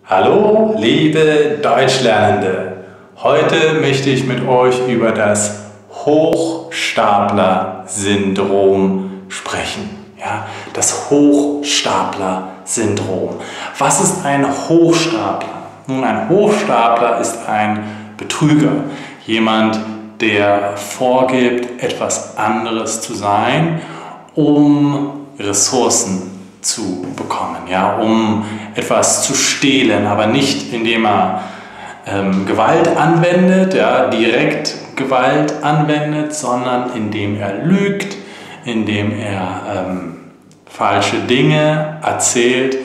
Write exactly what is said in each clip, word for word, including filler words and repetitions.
Hallo, liebe Deutschlernende! Heute möchte ich mit euch über das Hochstapler-Syndrom sprechen. Ja, das Hochstapler-Syndrom. Was ist ein Hochstapler? Nun, ein Hochstapler ist ein Betrüger. Jemand, der vorgibt, etwas anderes zu sein, um Ressourcen zu bekommen, ja, um etwas zu stehlen, aber nicht indem er ähm, Gewalt anwendet, ja, direkt Gewalt anwendet, sondern indem er lügt, indem er ähm, falsche Dinge erzählt,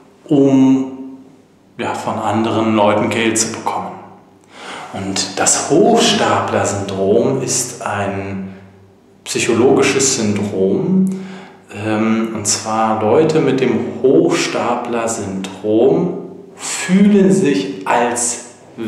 um ja, von anderen Leuten Geld zu bekommen. Und das Hochstapler-Syndrom ist ein psychologisches Syndrom, und zwar Leute mit dem Hochstapler-Syndrom fühlen sich, als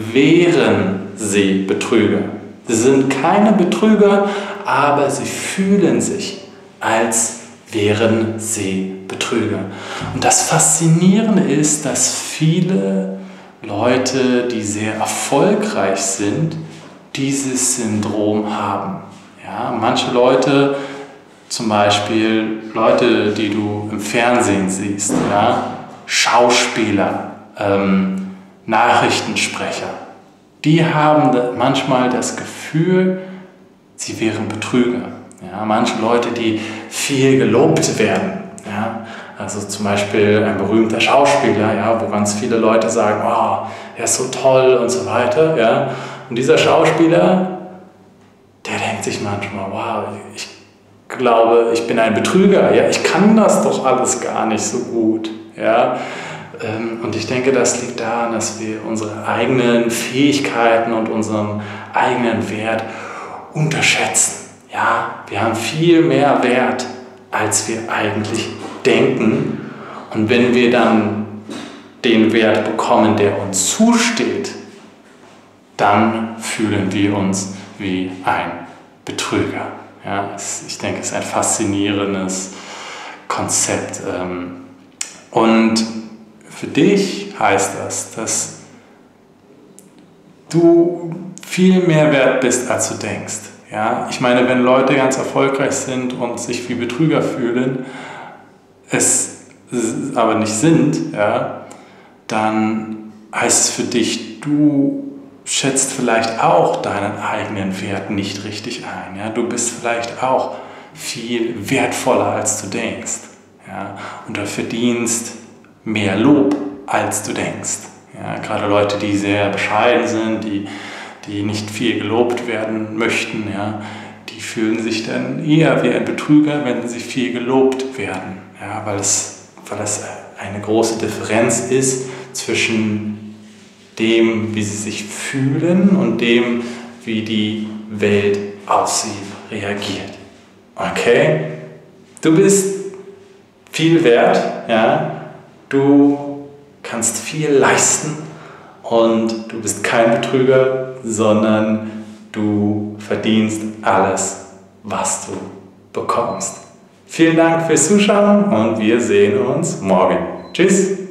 wären sie Betrüger. Sie sind keine Betrüger, aber sie fühlen sich, als wären sie Betrüger. Und das Faszinierende ist, dass viele Leute, die sehr erfolgreich sind, dieses Syndrom haben. Ja, manche Leute, zum Beispiel Leute, die du im Fernsehen siehst, ja? Schauspieler, ähm, Nachrichtensprecher, die haben manchmal das Gefühl, sie wären Betrüger. Ja? Manche Leute, die viel gelobt werden, ja? Also zum Beispiel ein berühmter Schauspieler, ja? Wo ganz viele Leute sagen, oh, er ist so toll und so weiter. Ja? Und dieser Schauspieler, der denkt sich manchmal, wow, ich glaube, ich bin ein Betrüger, ja, ich kann das doch alles gar nicht so gut. Ja? Und ich denke, das liegt daran, dass wir unsere eigenen Fähigkeiten und unseren eigenen Wert unterschätzen. Ja? Wir haben viel mehr Wert, als wir eigentlich denken. Und wenn wir dann den Wert bekommen, der uns zusteht, dann fühlen wir uns wie ein Betrüger. Ja, ich denke, es ist ein faszinierendes Konzept. Und für dich heißt das, dass du viel mehr wert bist, als du denkst. Ja, ich meine, wenn Leute ganz erfolgreich sind und sich wie Betrüger fühlen, es aber nicht sind, ja, dann heißt es für dich, du schätzt vielleicht auch deinen eigenen Wert nicht richtig ein. Ja? Du bist vielleicht auch viel wertvoller, als du denkst. Ja? Und du verdienst mehr Lob, als du denkst. Ja? Gerade Leute, die sehr bescheiden sind, die, die nicht viel gelobt werden möchten, ja? Die fühlen sich dann eher wie ein Betrüger, wenn sie viel gelobt werden. Ja? Weil es, weil es eine große Differenz ist zwischen dem, wie sie sich fühlen und dem, wie die Welt auf sie reagiert. Okay? Du bist viel wert, ja? Du kannst viel leisten und du bist kein Betrüger, sondern du verdienst alles, was du bekommst. Vielen Dank fürs Zuschauen und wir sehen uns morgen. Tschüss!